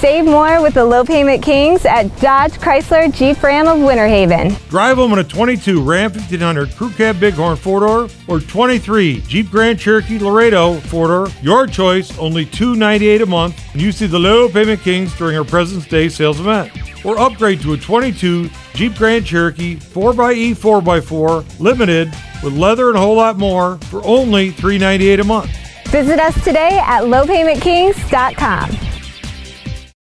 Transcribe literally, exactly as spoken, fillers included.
Save more with the Low Payment Kings at Dodge Chrysler Jeep Ram of Winter Haven. Drive them in a twenty-two Ram fifteen hundred Crew Cab Bighorn four-door or twenty-three Jeep Grand Cherokee Laredo four-door. Your choice, only two hundred ninety-eight dollars a month when you see the Low Payment Kings during our President's Day sales event. Or upgrade to a twenty-two Jeep Grand Cherokee four by E four by four Limited with leather and a whole lot more for only three hundred ninety-eight dollars a month. Visit us today at low payment kings dot com.